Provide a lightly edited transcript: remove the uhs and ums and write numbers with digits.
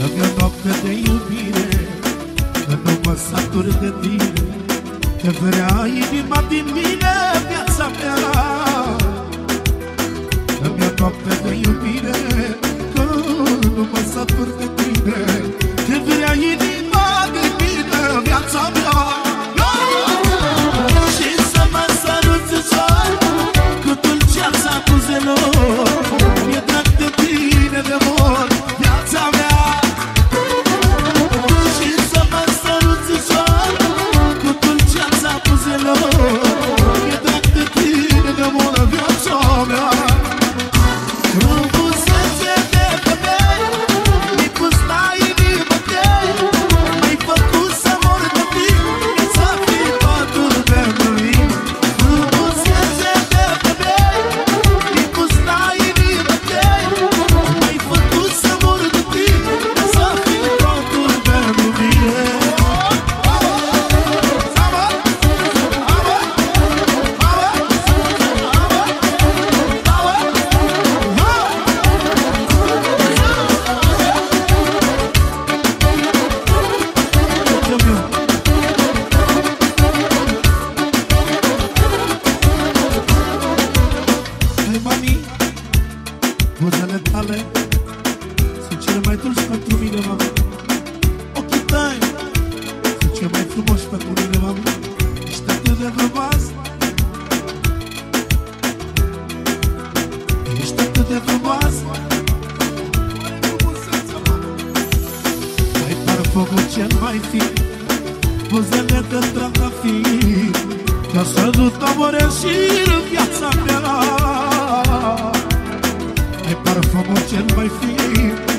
Dă-mi o noapte de iubire, că nu mă satur de tine, că vrea inima din mine, viața mea. Dă-mi o noapte de iubire, că nu mă satur de tine, că vrea inima din mine, viața mea. Și să mă săruți ușor, cu dulceața buzelor, mi-e drag de tine de mor, viața mea. Și să mă săruți ușor, cu dulceața buzelor, mi-e drag de tine de mor, viața mea. Frumusețe de femei, mi-ai pus la inimă tei, m-ai făcut să mor de tine, să fii totul pentru mine. Frumusețe de femei, mi-ai pus la inimă tei, m-ai făcut să mor de tine, să fii totul pentru mine. Hai, mami, buzele tale sunt cele mai dulci pentru mine, mami. Ochii tăi sunt cei mai frumoși pentru mine, mami. Ești atât de frumoasă, ești atât de frumoasă. Ai parfumul cel mai fin, buzele de trandafir, ca să nu tămăresc și în viața mea. Ai parfumul cel mai fin,